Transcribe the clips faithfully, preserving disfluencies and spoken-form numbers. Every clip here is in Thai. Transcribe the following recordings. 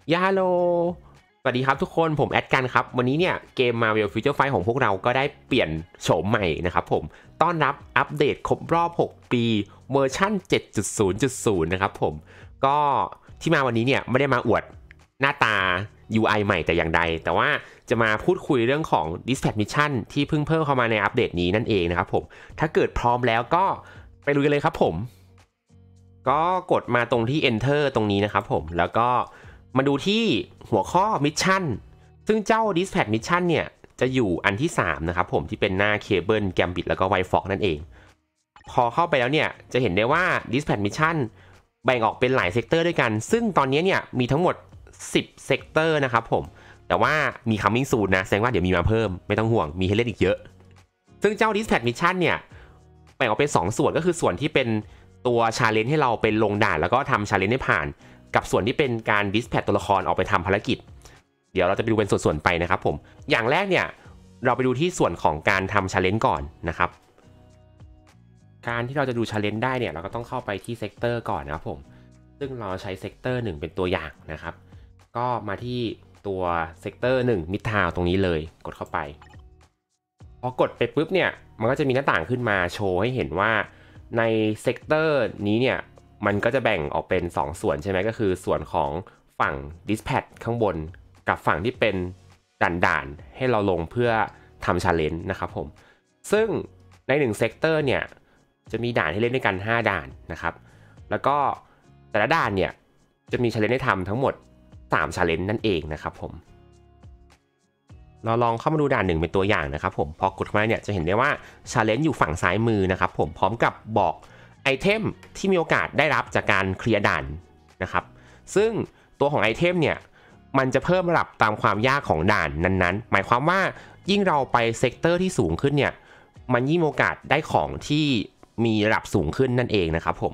ยาโลสวัสดีครับทุกคนผมแอดกันครับวันนี้เนี่ยเกม Marvel Future Fight ของพวกเราก็ได้เปลี่ยนโฉมใหม่นะครับผมต้อนรับอัปเดตครบรอบหกปีเวอร์ชั่น เจ็ดจุดศูนย์จุดศูนย์ นะครับผมก็ที่มาวันนี้เนี่ยไม่ได้มาอวดหน้าตา ยู ไอ ใหม่แต่อย่างใดแต่ว่าจะมาพูดคุยเรื่องของ Dispatch Mission ที่เพิ่งเพิ่มเข้ามาในอัปเดตนี้นั่นเองนะครับผมถ้าเกิดพร้อมแล้วก็ไปลุยกันเลยครับผมก็กดมาตรงที่ Enter ตรงนี้นะครับผมแล้วก็มาดูที่หัวข้อมิชชั่นซึ่งเจ้า Dispatch Mission เนี่ยจะอยู่อันที่สามนะครับผมที่เป็นหน้าเคเบิลแกมบิทแล้วก็ไวฟ็อกนั่นเองพอเข้าไปแล้วเนี่ยจะเห็นได้ว่า Dispatch Mission แบ่งออกเป็นหลายเซกเตอร์ด้วยกันซึ่งตอนนี้เนี่ยมีทั้งหมดสิบเซกเตอร์นะครับผมแต่ว่ามี coming soon นะแสดงว่าเดี๋ยวมีมาเพิ่มไม่ต้องห่วงมีให้เล่นอีกเยอะซึ่งเจ้า Dispatch Mission เนี่ยแบ่งออกเป็นสองส่วนก็คือส่วนที่เป็นตัวชาเลนจ์ให้เราเป็นลงด่านแล้วก็ทำชาเลนจ์ให้ผ่านกับส่วนที่เป็นการ dispatch ตัวละครออกไปทำภารกิจเดี๋ยวเราจะไปดูเป็นส่วนๆไปนะครับผมอย่างแรกเนี่ยเราไปดูที่ส่วนของการทำชาเลนจ์ก่อนนะครับการที่เราจะดูชาเลนจ์ได้เนี่ยเราก็ต้องเข้าไปที่เซกเตอร์ก่อนนะครับผมซึ่งเราใช้เซกเตอร์หนึ่งเป็นตัวอย่างนะครับก็มาที่ตัวเซกเตอร์หนึ่งมิดทาวน์ตรงนี้เลยกดเข้าไปพอกดไปปุ๊บเนี่ยมันก็จะมีหน้าต่างขึ้นมาโชว์ให้เห็นว่าในเซกเตอร์นี้เนี่ยมันก็จะแบ่งออกเป็นสองส่วนใช่ไหมก็คือส่วนของฝั่ง dispatch ข้างบนกับฝั่งที่เป็นด่านๆให้เราลงเพื่อทำ challenge นะครับผมซึ่งในหนึ่งเซกเตอร์เนี่ยจะมีด่านให้เล่นด้วยกันห้าด่านนะครับแล้วก็แต่ละด่านเนี่ยจะมี challenge ให้ทำทั้งหมดสาม challenge นั่นเองนะครับผมเราลองเข้ามาดูด่านหนึ่งเป็นตัวอย่างนะครับผมพอกดเข้ามาเนี่ยจะเห็นได้ว่า challenge อยู่ฝั่งซ้ายมือนะครับผมพร้อมกับบอกไอเทมที่มีโอกาสได้รับจากการเคลียร์ด่านนะครับซึ่งตัวของไอเทมเนี่ยมันจะเพิ่มระดับตามความยากของด่านนั้นๆหมายความว่ายิ่งเราไปเซกเตอร์ที่สูงขึ้นเนี่ยมันยิ่งมีโอกาสได้ของที่มีระดับสูงขึ้นนั่นเองนะครับผม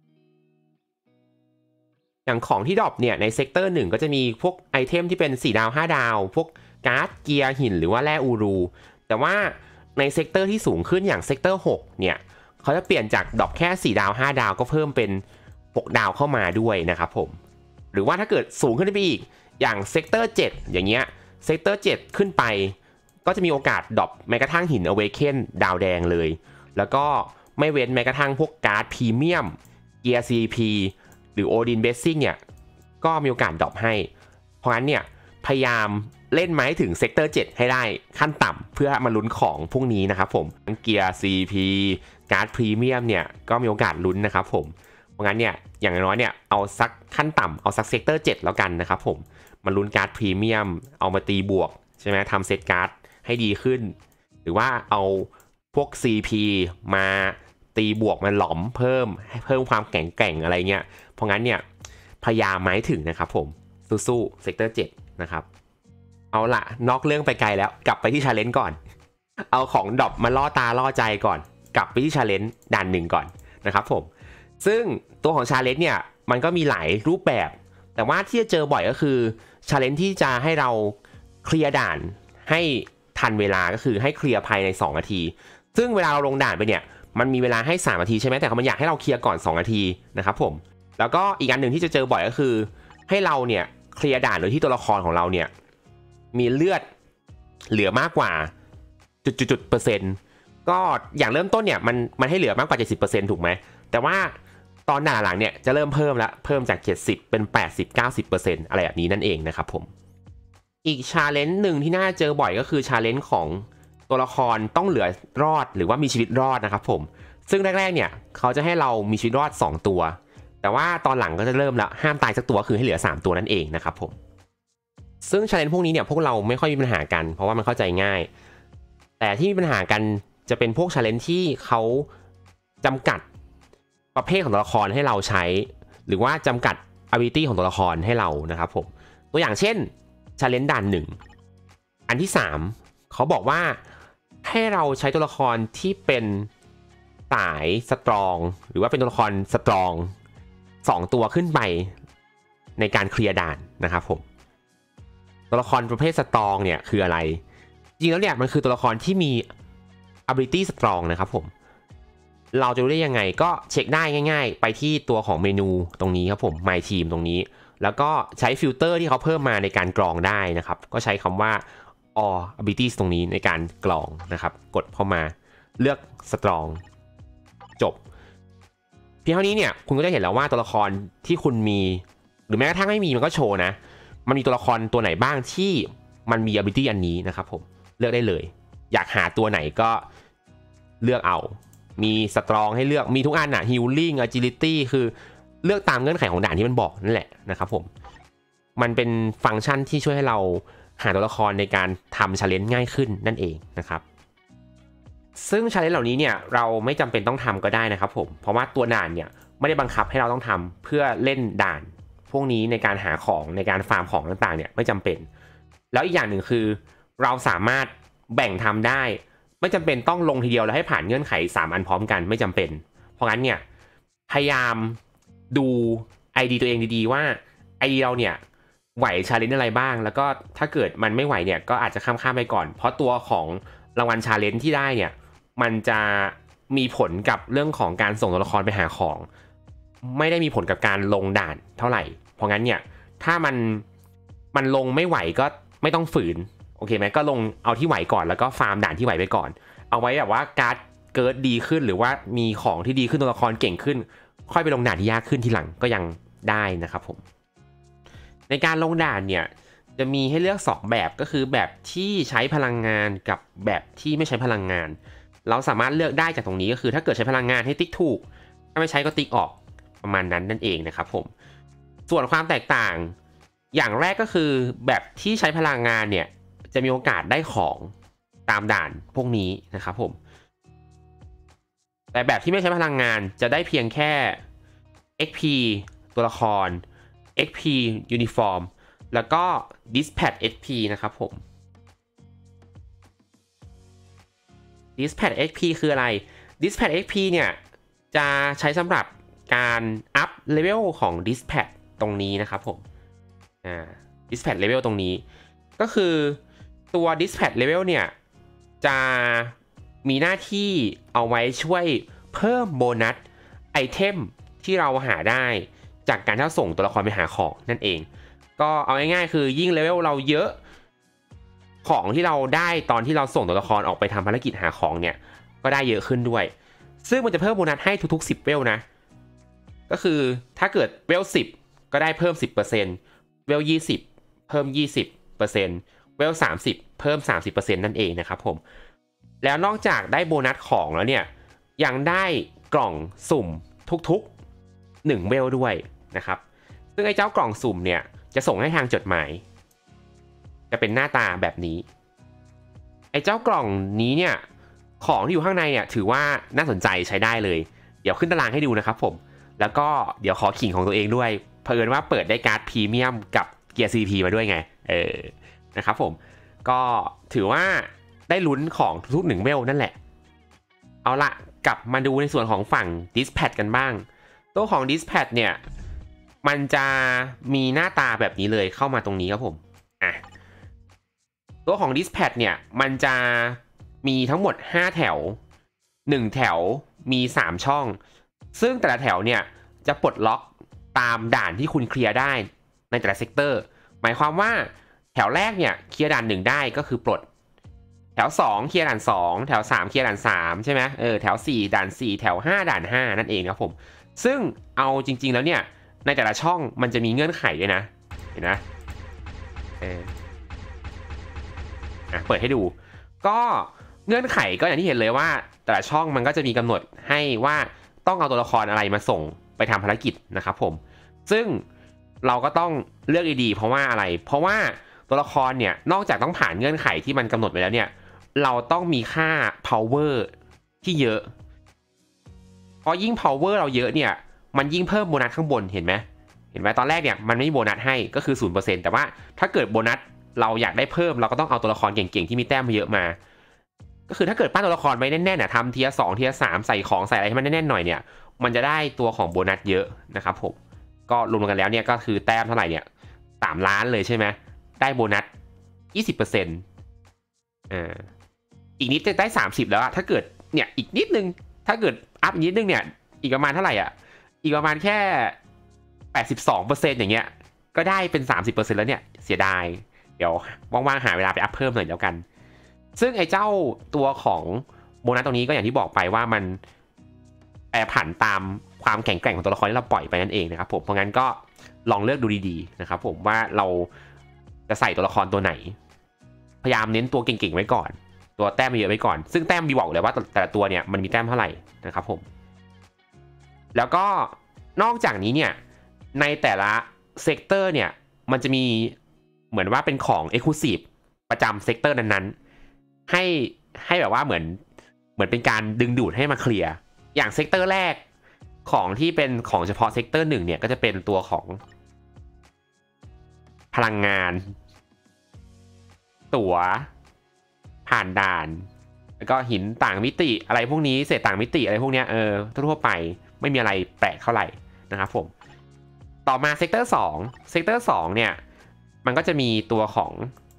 อย่างของที่ดรอปเนี่ยในเซกเตอร์หนึ่งก็จะมีพวกไอเทมที่เป็นสี่ดาวห้าดาวพวกการ์ดเกียร์หินหรือว่าแร่อูรูแต่ว่าในเซกเตอร์ที่สูงขึ้นอย่างเซกเตอร์หกเนี่ยเขาจะเปลี่ยนจากดรอปแค่สี่ดาวห้าดาวก็เพิ่มเป็นหกดาวเข้ามาด้วยนะครับผมหรือว่าถ้าเกิดสูงขึ้นไปอีกอย่างเซกเตอร์เจ็ดอย่างเงี้ยเซกเตอร์เจ็ดขึ้นไปก็จะมีโอกาสดรอปแม้กระทั่งหินอเวเคนดาวแดงเลยแล้วก็ไม่เว้นแม้กระทั่งพวกการ์ดพรีเมียมเกียร์ ซี พี หรือโอดินเบสซิ่งเนี่ยก็มีโอกาสดรอปให้เพราะงั้นเนี่ยพยายามเล่นมาให้ถึงเซกเตอร์เจ็ดให้ได้ขั้นต่ำเพื่อมาลุ้นของพวกนี้นะครับผมเกียร์ ซี พี การ์ดพรีเมียมเนี่ยก็มีโอกาสลุ้นนะครับผมเพราะงั้นเนี่ยอย่างน้อยเนี่ยเอาสักขั้นต่ำเอาสักเซกเตอร์เจ็ดแล้วกันนะครับผมมาลุ้นการ์ดพรีเมียมเอามาตีบวกใช่ไหมทำเซตการ์ดให้ดีขึ้นหรือว่าเอาพวก ซี พี มาตีบวกมาหลอมเพิ่มให้เพิ่มความแข็งแกร่งอะไรเงี้ยเพราะงั้นเนี่ยพยายามหมายถึงนะครับผมสู้ๆเซกเตอร์เจ็ดนะครับเอาละนอกเรื่องไปไกลแล้วกลับไปที่ชาเลนจ์ก่อนเอาของดรอปมาล่อตาล่อใจก่อนกลับไปที่ชาเลนจ์ด่านหนึ่งก่อนนะครับผมซึ่งตัวของชาเลนจ์เนี่ยมันก็มีหลายรูปแบบแต่ว่าที่จะเจอบ่อยก็คือชาเลนจ์ที่จะให้เราเคลียร์ด่านให้ทันเวลาก็คือให้เคลียร์ภายในสองนาทีซึ่งเวลาเราลงด่านไปเนี่ยมันมีเวลาให้สามนาทีใช่ไหมแต่มันอยากให้เราเคลียร์ก่อนสองนาทีนะครับผมแล้วก็อีกอันหนึ่งที่จะเจอบ่อยก็คือให้เราเนี่ยเคลียร์ด่านโดยที่ตัวละครของเราเนี่ยมีเลือดเหลือมากกว่าจุดๆเปอร์เซ็นต์ก็อย่างเริ่มต้นเนี่ยมันมันให้เหลือมากกว่า เจ็ดสิบเปอร์เซ็นต์ ถูกไหมแต่ว่าตอนหน้าหลังเนี่ยจะเริ่มเพิ่มแล้วเพิ่มจากเจ็ดสิบเป็น แปดสิบ เก้าสิบเปอร์เซ็นต์ อะไรแบบนี้นั่นเองนะครับผมอีกชาเลนจ์หนึ่งที่น่าเจอบ่อยก็คือชาเลนจ์ของตัวละครต้องเหลือรอดหรือว่ามีชีวิตรอดนะครับผมซึ่งแรกๆเนี่ยเขาจะให้เรามีชีวิตรอดสองตัวแต่ว่าตอนหลังก็จะเริ่มแล้วห้ามตายสักตัวคือให้เหลือสามตัวนั่นเองนะครับผมซึ่ง challenge พวกนี้เนี่ยพวกเราไม่ค่อยมีปัญหากันเพราะว่ามันเข้าใจง่ายแต่ที่มีปัญหากันจะเป็นพวก challenge ที่เขาจำกัดประเภทของตัวละครให้เราใช้หรือว่าจำกัด ability ของตัวละครให้เรานะครับผมตัวอย่างเช่น challenge ด่านหนึ่งอันที่สามเขาบอกว่าให้เราใช้ตัวละครที่เป็นสายสตรองหรือว่าเป็นตัวละครสตรองสองตัวขึ้นไปในการเคลียร์ด่านนะครับผมตัวละครประเภทสตรองเนี่ยคืออะไรจริงแล้วเนี่ยมันคือตัวละครที่มี ability strong นะครับผมเราจะรู้ได้ยังไงก็เช็คได้ง่ายๆไปที่ตัวของเมนูตรงนี้ครับผม My Team ตรงนี้แล้วก็ใช้ฟิลเตอร์ที่เขาเพิ่มมาในการกรองได้นะครับก็ใช้คำว่า all abilities ตรงนี้ในการกรองนะครับกดเข้ามาเลือก strong จบเพียงเท่านี้เนี่ยคุณก็จะเห็นแล้วว่าตัวละครที่คุณมีหรือแม้กระทั่งไม่มีมันก็โชว์นะมันมีตัวละครตัวไหนบ้างที่มันมี ability อันนี้นะครับผมเลือกได้เลยอยากหาตัวไหนก็เลือกเอามีสตรองให้เลือกมีทุกอันอะ healing agility คือเลือกตามเงื่อนไขของด่านที่มันบอกนั่นแหละนะครับผมมันเป็นฟังก์ชันที่ช่วยให้เราหาตัวละครในการทำ challenge ง่ายขึ้นนั่นเองนะครับซึ่ง challenge เหล่านี้เนี่ยเราไม่จำเป็นต้องทำก็ได้นะครับผมเพราะว่าตัวด่านเนี่ยไม่ได้บังคับให้เราต้องทำเพื่อเล่นด่านพวกนี้ในการหาของในการฟาร์มของต่างๆเนี่ยไม่จำเป็นแล้วอีกอย่างหนึ่งคือเราสามารถแบ่งทำได้ไม่จำเป็นต้องลงทีเดียวแล้วให้ผ่านเงื่อนไขสามอันพร้อมกันไม่จำเป็นเพราะงั้นเนี่ยพยายามดู ไอ ดี ตัวเองดีๆว่า ไอ ดี เราเนี่ยไหว challenge อะไรบ้างแล้วก็ถ้าเกิดมันไม่ไหวเนี่ยก็อาจจะข้ามๆไปก่อนเพราะตัวของรางวัล challenge ที่ได้เนี่ยมันจะมีผลกับเรื่องของการส่งตัวละครไปหาของไม่ได้มีผลกับการลงด่านเท่าไหร่เพราะงั้นเนี่ยถ้ามันมันลงไม่ไหวก็ไม่ต้องฝืนโอเคไหมก็ลงเอาที่ไหวก่อนแล้วก็ฟาร์มด่านที่ไหวไปก่อนเอาไว้แบบว่าการ์ดเกิดดีขึ้นหรือว่ามีของที่ดีขึ้นตัวละครเก่งขึ้นค่อยไปลงด่านที่ยากขึ้นทีหลังก็ยังได้นะครับผมในการลงด่านเนี่ยจะมีให้เลือกสองแบบก็คือแบบที่ใช้พลังงานกับแบบที่ไม่ใช้พลังงานเราสามารถเลือกได้จากตรงนี้ก็คือถ้าเกิดใช้พลังงานให้ติ๊กถูกถ้าไม่ใช้ก็ติ๊กออกประมาณนั้นนั่นเองนะครับผมส่วนความแตกต่างอย่างแรกก็คือแบบที่ใช้พลังงานเนี่ยจะมีโอกาสได้ของตามด่านพวกนี้นะครับผมแต่แบบที่ไม่ใช้พลังงานจะได้เพียงแค่ เอ็ก พี ตัวละคร เอ็ก พี Uniform แล้วก็ Dispatch เอ็ก พี นะครับผม Dispatch เอ็ก พี คืออะไร Dispatch เอ็ก พี เนี่ยจะใช้สำหรับการอัพเลเวลของ Dispatch ตรงนี้นะครับผมอ่า Dispatch level ตรงนี้ก็คือตัว Dispatch level เนี่ยจะมีหน้าที่เอาไว้ช่วยเพิ่มโบนัสไอเทมที่เราหาได้จากการที่เราส่งตัวละครไปหาของนั่นเองก็เอาง่ายๆคือยิ่งเลเวลเราเยอะของที่เราได้ตอนที่เราส่งตัวละครออกไปทำภารกิจหาของเนี่ยก็ได้เยอะขึ้นด้วยซึ่งมันจะเพิ่มโบนัสให้ทุกๆสิบเวลนะก็คือถ้าเกิดเวลสิบก็ได้เพิ่ม สิบเปอร์เซ็นต์ เวลยี่สิบเพิ่ม ยี่สิบเปอร์เซ็นต์ เวลสามสิบเพิ่ม สามสิบเปอร์เซ็นต์ นั่นเองนะครับผมแล้วนอกจากได้โบนัสของแล้วเนี่ยยังได้กล่องสุ่มทุกๆหนึ่งเวลด้วยนะครับซึ่งไอ้เจ้ากล่องสุ่มเนี่ยจะส่งให้ทางจดหมายจะเป็นหน้าตาแบบนี้ไอ้เจ้ากล่องนี้เนี่ยของที่อยู่ข้างในเนี่ยถือว่าน่าสนใจใช้ได้เลยเดี๋ยวขึ้นตารางให้ดูนะครับผมแล้วก็เดี๋ยวขอขิงของตัวเองด้วยเผอิญว่าเปิดได้การ์ดพรีเมียมกับเกียร์ ซี พี มาด้วยไงเออนะครับผมก็ถือว่าได้ลุ้นของทุกหนึ่งเวลนั่นแหละเอาละกลับมาดูในส่วนของฝั่ง Dispatch กันบ้างตัวของ Dispatch เนี่ยมันจะมีหน้าตาแบบนี้เลยเข้ามาตรงนี้ครับผมอ่ะตัวของ Dispatch เนี่ยมันจะมีทั้งหมดห้าแถวหนึ่งแถวมีสามช่องซึ่งแต่ละแถวเนี่ยจะปลดล็อกตามด่านที่คุณเคลียร์ได้ในแต่ละเซกเตอร์หมายความว่าแถวแรกเนี่ยเคลียร์ด่านหนึ่งได้ก็คือปลดแถวสองเคลียร์ด่านสองแถวสามเคลียร์ด่านสามใช่ไหมเออแถวสี่ด่านสี่แถวห้าด่านห้านั่นเองครับผมซึ่งเอาจริงๆแล้วเนี่ยในแต่ละช่องมันจะมีเงื่อนไขด้วยนะเห็นไหมเอออ่ะเปิดให้ดูก็เงื่อนไขก็อย่างที่เห็นเลยว่าแต่ละช่องมันก็จะมีกำหนดให้ว่าต้องเอาตัวละครอะไรมาส่งไปทำภารกิจนะครับผมซึ่งเราก็ต้องเลือกดีๆเพราะว่าอะไรเพราะว่าตัวละครเนี่ยนอกจากต้องผ่านเงื่อนไขที่มันกำหนดไว้แล้วเนี่ยเราต้องมีค่า power ที่เยอะเพราะยิ่ง power เราเยอะเนี่ยมันยิ่งเพิ่มโบนัสข้างบนเห็นไหมเห็นไหมตอนแรกเนี่ยมันไม่มีโบนัสให้ก็คือ ศูนย์เปอร์เซ็นต์ แต่ว่าถ้าเกิดโบนัสเราอยากได้เพิ่มเราก็ต้องเอาตัวละครเก่งๆที่มีแต้มเยอะมาก็คือถ้าเกิดปั้นตัวละครไว้แน่นๆน่ะทำเทียร์สองเทียร์สามใส่ของใส่อะไรให้มันแน่นๆหน่อยเนี่ยมันจะได้ตัวของโบนัสเยอะนะครับผมก็รวมกันแล้วเนี่ยก็คือแต้มเท่าไหร่เนี่ยสามล้านเลยใช่ไหมได้โบนัส ยี่สิบเปอร์เซ็นต์ อ่าอีกนิดจะได้สามสิบแล้วอะถ้าเกิดเนี่ยอีกนิดนึงถ้าเกิดอัพอีกนิดนึงเนี่ยอีกประมาณเท่าไหร่อ่ะอีกประมาณแค่ แปดสิบสองเปอร์เซ็นต์ อย่างเงี้ยก็ได้เป็น สามสิบเปอร์เซ็นต์ แล้วเนี่ยเสียดายเดี๋ยวว่างๆหาเวลาไปอัพเพิ่มหน่อยแล้วกันซึ่งไอ้เจ้าตัวของโบนัสตรงนี้ก็อย่างที่บอกไปว่ามันแปรผันตามความแข็งแกร่งของตัวละครที่เราปล่อยไปนั่นเองนะครับผมเพราะงั้นก็ลองเลือกดูดีๆนะครับผมว่าเราจะใส่ตัวละครตัวไหนพยายามเน้นตัวเก่งๆไว้ก่อนตัวแต้มเยอะไว้ก่อนซึ่งแต้มมีบอกเลยว่าแต่ละตัวเนี่ยมันมีแต้มเท่าไหร่นะครับผมแล้วก็นอกจากนี้เนี่ยในแต่ละเซกเตอร์เนี่ยมันจะมีเหมือนว่าเป็นของ Exclusive ประจำเซกเตอร์นั้นๆให้ให้แบบว่าเหมือนเหมือนเป็นการดึงดูดให้มาเคลียร์อย่างเซกเตอร์แรกของที่เป็นของเฉพาะเซกเตอร์หนึ่งเนี่ยก็จะเป็นตัวของพลังงานตั๋วผ่านด่านแล้วก็หินต่างมิติอะไรพวกนี้เศษต่างมิติอะไรพวกนี้เออทั่วไปไม่มีอะไรแปลกเท่าไหร่นะครับผมต่อมาเซกเตอร์สองเซกเตอร์สองเนี่ยมันก็จะมีตัวของ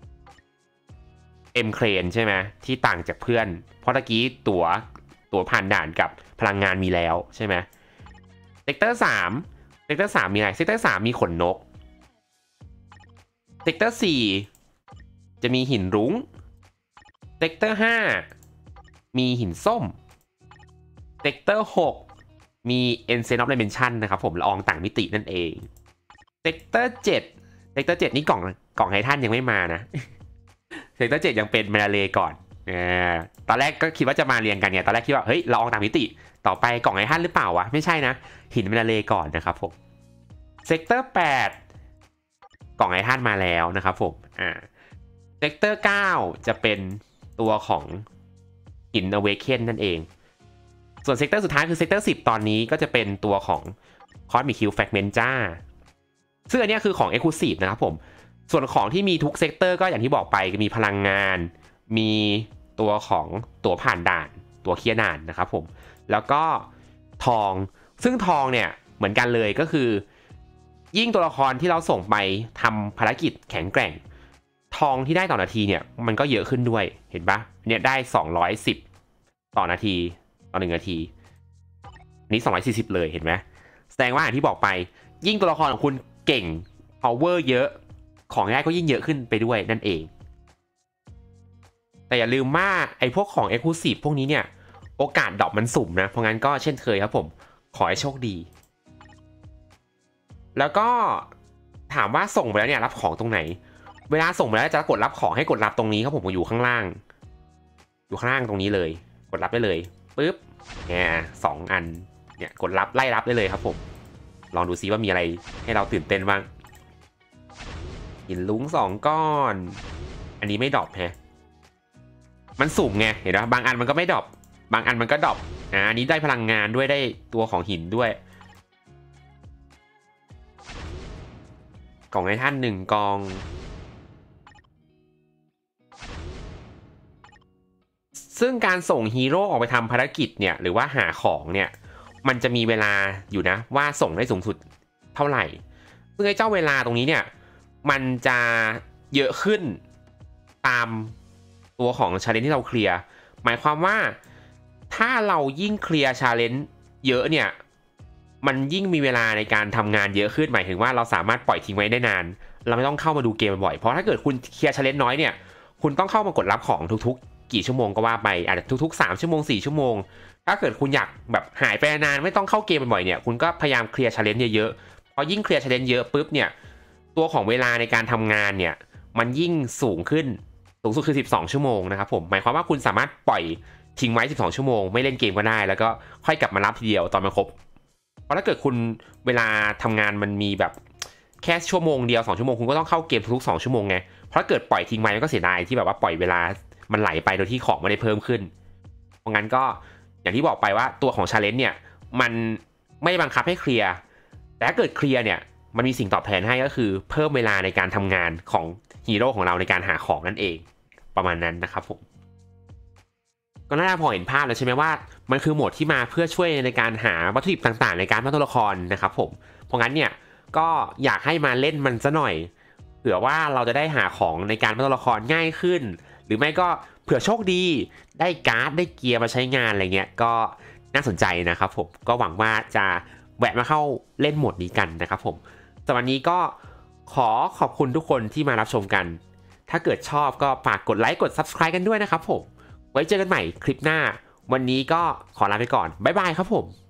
เอ็มเครนใช่ไหมที่ต่างจากเพื่อนเพราะตะกี้ตั๋วตั๋วผ่านด่านกับพลังงานมีแล้วใช่ไหมเซกเตอร์สามเซกเตอร์สามมีอะไรเซกเตอร์สามมีขนนกเซกเตอร์สี่จะมีหินรุ้งเซกเตอร์ห้ามีหินส้มเซกเตอร์หกมีเอนเซนอฟไดเมนชันนะครับผมละอองต่างมิตินั่นเองเซกเตอร์เจ็ดเซกเตอร์เจ็ดนี่กล่องกล่องไททันยังไม่มานะเซกเตอร์เจ็ดยังเป็นเมลาเลก่อนอ่าตอนแรกก็คิดว่าจะมาเรียงกันเนี่ยตอนแรกคิดว่าเฮ้ยละอองต่างมิติต่อไปกล่องไททันหรือเปล่าวะไม่ใช่นะหินเมลาเลก่อนนะครับผมเซกเตอร์แปดกล่องไททันมาแล้วนะครับผมอ่าเซกเตอร์เก้าจะเป็นตัวของหินอเวเคนนั่นเองส่วนเซกเตอร์สุดท้ายคือเซกเตอร์สิบตอนนี้ก็จะเป็นตัวของคอสมิคิวแฟกเมนจ้าซึ่งอันนี้คือของ Exclusive นะครับผมส่วนของที่มีทุกเซกเตอร์ก็อย่างที่บอกไปมีพลังงานมีตัวของตัวผ่านด่านตัวเคลียร์ด่านนะครับผมแล้วก็ทองซึ่งทองเนี่ยเหมือนกันเลยก็คือยิ่งตัวละครที่เราส่งไปทำภารกิจแข็งแกร่งทองที่ได้ต่อนาทีเนี่ยมันก็เยอะขึ้นด้วยเห็นปะเนี่ยได้สองร้อยสิบต่อนาทีต่อหนึ่งนาทีนี้สองร้อยสี่สิบเลยเห็นไหมแสดงว่าอย่างที่บอกไปยิ่งตัวละครของคุณเก่ง power เยอะของได้ก็ยิ่งเยอะขึ้นไปด้วยนั่นเองแต่อย่าลืมว่าไอ้พวกของ Exclusive พวกนี้เนี่ยโอกาสดรอปมันสุ่มนะเพราะงั้นก็เช่นเคยครับผมขอให้โชคดีแล้วก็ถามว่าส่งไปแล้วเนี่ยรับของตรงไหนเวลาส่งไปแล้วจะกดรับของให้กดรับตรงนี้ครับผมอยู่ข้างล่างอยู่ข้างล่างตรงนี้เลยกดรับได้เลยปึ๊บเนี่ยสองอันเนี่ยกดรับไล่รับได้เลยครับผมลองดูซิว่ามีอะไรให้เราตื่นเต้นบ้างหินลุ้งสองก้อนอันนี้ไม่ดรอปแฮะมันสุ่มไงเห็นไหมบางอันมันก็ไม่ดรอปบางอันมันก็ดรอปอ่าอันนี้ได้พลังงานด้วยได้ตัวของหินด้วยกล่องไททันหนึ่งกองซึ่งการส่งฮีโร่ออกไปทำภารกิจเนี่ยหรือว่าหาของเนี่ยมันจะมีเวลาอยู่นะว่าส่งได้สูงสุดเท่าไหร่ซึ่งไอ้เจ้าเวลาตรงนี้เนี่ยมันจะเยอะขึ้นตามตัวของ challenge ที่เราเคลียร์หมายความว่าถ้าเรายิ่งเคลียร์ challenge เยอะเนี่ยมันยิ่งมีเวลาในการทำงานเยอะขึ้นหมายถึงว่าเราสามารถปล่อยทิ้งไว้ได้นานเราไม่ต้องเข้ามาดูเกมบ่อยเพราะถ้าเกิดคุณเคลียร์ challenge น้อยเนี่ยคุณต้องเข้ามากดรับของทุกๆกี่ชั่วโมงก็ว่าไปอาจจะทุกๆสามชั่วโมงสี่ชั่วโมงถ้าเกิดคุณอยากแบบหายไปนานไม่ต้องเข้าเกมบ่อยเนี่ยคุณก็พยายามเคลียร์ challenge เยอะๆพอยิ่งเคลียร์ challenge เยอะปุ๊บเนี่ยตัวของเวลาในการทำงานเนี่ยมันยิ่งสูงขึ้นสูงสุดคือสิบสองชั่วโมงนะครับผมหมายความว่าคุณสามารถปล่อยทิ้งไว้สิบสองชั่วโมงไม่เล่นเกมก็ได้แล้วก็ค่อยกลับมารับทีเดียวตอนมันครบเพราะถ้าเกิดคุณเวลาทำงานมันมีแบบแค่ชั่วโมงเดียวสองชั่วโมงคุณก็ต้องเข้าเกมทุกๆสองชั่วโมงไงเพราะถ้าเกิดปล่อยทิ้งไว้ก็เสียดายที่แบบว่าปล่อยเวลามันไหลไปโดยที่ของไม่ได้เพิ่มขึ้นเพราะงั้นก็อย่างที่บอกไปว่าตัวของ challenge เนี่ยมันไม่บังคับให้เคลียร์แต่ถ้าเกิดเคลียร์เนี่ยมันมีสิ่งตอบแทนให้ก็คือเพิ่มเวลาในการทำงานของฮีโร่ของเราในการหาของนั่นเองประมาณนั้นนะครับผมก็น่าจะพอเห็นภาพแล้วใช่ไหมว่ามันคือโหมดที่มาเพื่อช่วยในการหาวัตถุดิบต่างๆในการปั้นตัวละครนะครับผมเพราะงั้นเนี่ยก็อยากให้มาเล่นมันซะหน่อยเผื่อว่าเราจะได้หาของในการปั้นตัวละครง่ายขึ้นหรือไม่ก็เผื่อโชคดีได้การ์ดได้เกียร์มาใช้งานอะไรเงี้ยก็น่าสนใจนะครับผมก็หวังว่าจะแวะมาเข้าเล่นโหมดนี้กันนะครับผมสำหรับวันนี้ก็ขอขอบคุณทุกคนที่มารับชมกันถ้าเกิดชอบก็ฝากกดไลค์กด ซับสไครบ์ กันด้วยนะครับผมไว้เจอกันใหม่คลิปหน้าวันนี้ก็ขอลาไปก่อนบ๊ายบายครับผม